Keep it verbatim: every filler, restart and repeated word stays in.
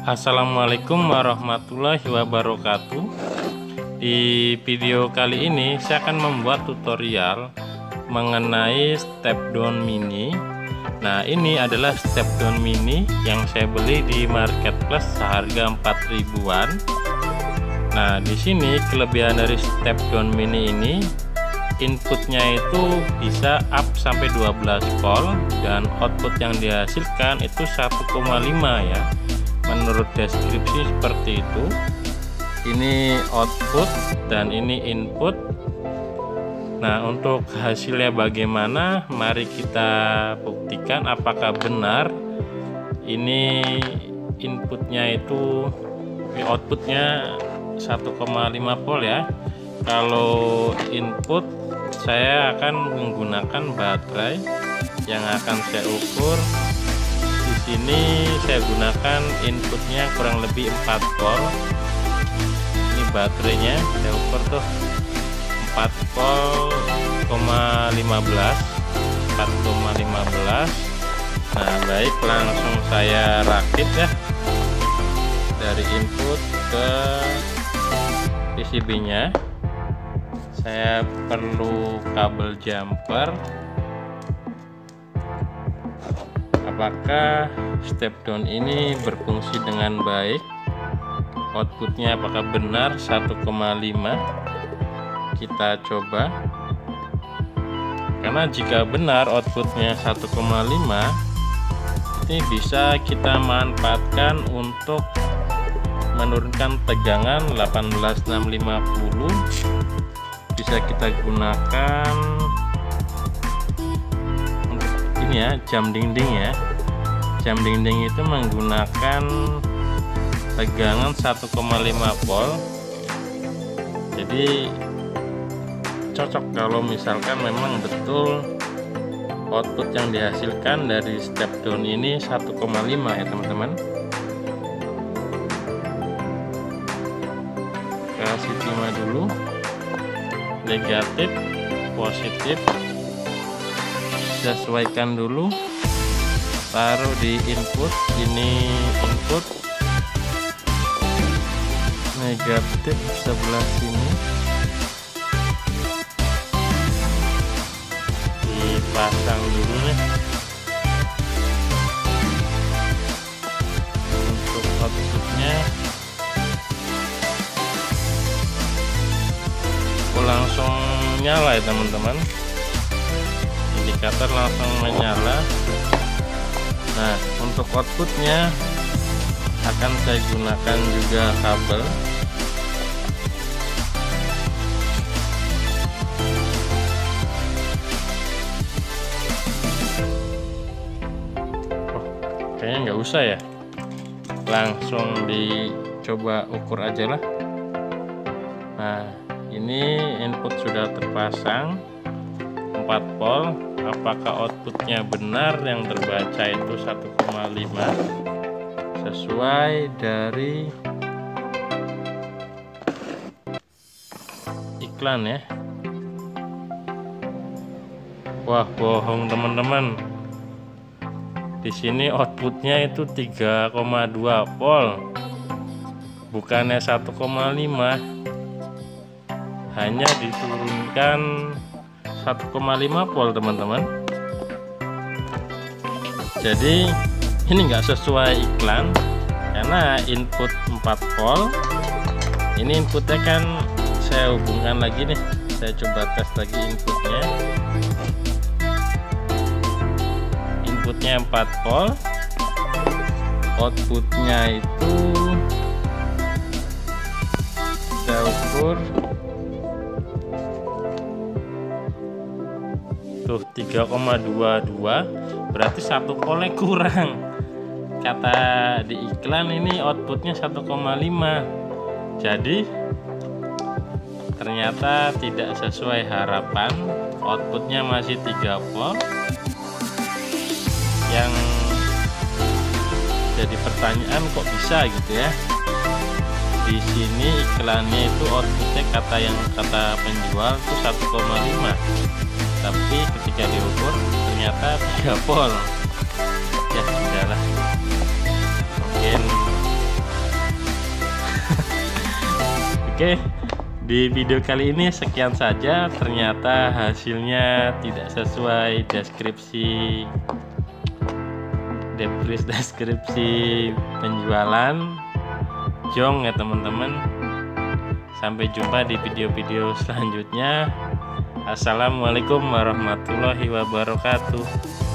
Assalamualaikum warahmatullahi wabarakatuh. Di video kali ini saya akan membuat tutorial mengenai step down mini. Nah, ini adalah step down mini yang saya beli di marketplace seharga empat ribuan. Nah, di sini kelebihan dari step down mini ini, inputnya itu bisa up sampai dua belas volt dan output yang dihasilkan itu satu koma lima ya. Menurut deskripsi seperti itu. Ini output dan ini input. Nah, untuk hasilnya bagaimana? Mari kita buktikan apakah benar ini inputnya itu outputnya satu koma lima volt ya. Kalau input saya akan menggunakan baterai yang akan saya ukur. Di sini saya gunakan inputnya kurang lebih empat volt. Ini baterainya saya ukur tuh empat volt koma lima belas, empat koma lima belas. Nah, baik, langsung saya rakit ya dari input ke P C B-nya. Saya perlu kabel jumper. Apakah step down ini berfungsi dengan baik? Outputnya apakah benar satu koma lima? Kita coba. Karena jika benar outputnya satu koma lima, ini bisa kita manfaatkan untuk menurunkan tegangan delapan belas enam lima puluh. Bisa kita gunakan untuk ini ya, jam dinding ya. Jam dinding itu menggunakan tegangan satu koma lima volt. Jadi cocok kalau misalkan memang betul output yang dihasilkan dari step down ini satu koma lima ya teman-teman. Kasih timah dulu, negatif, positif, sesuaikan dulu, taruh di input. Ini input, negatif sebelah sini, dipasang dulu nih. Untuk outputnya aku langsung nyala ya teman-teman, indikator langsung menyala. Nah, untuk outputnya akan saya gunakan juga kabel. Oh, kayaknya nggak usah ya, langsung dicoba ukur aja lah. Nah, ini input sudah terpasang empat volt. Apakah outputnya benar yang terbaca itu satu koma lima sesuai dari iklan ya? Wah, bohong teman-teman. Di sini outputnya itu tiga koma dua volt, bukannya satu koma lima. Hanya diturunkan satu koma lima volt teman-teman. Jadi ini enggak sesuai iklan karena input empat volt. Ini inputnya kan saya hubungkan lagi nih. Saya coba tes lagi inputnya. Inputnya empat volt. Outputnya itu saya ukur tuh tiga koma dua dua, berarti satu voltnya kurang. Kata di iklan ini outputnya satu koma lima. Jadi ternyata tidak sesuai harapan. Outputnya masih tiga volt. Yang jadi pertanyaan, kok bisa gitu ya? Di sini iklannya itu outputnya kata yang kata penjual itu satu koma lima. Tapi ketika diukur ternyata tiga volt. Ya sudahlah, mungkin Oke, di video kali ini sekian saja. Ternyata hasilnya tidak sesuai deskripsi deskripsi penjualan jong ya teman-teman. Sampai jumpa di video-video selanjutnya. Assalamualaikum warahmatullahi wabarakatuh.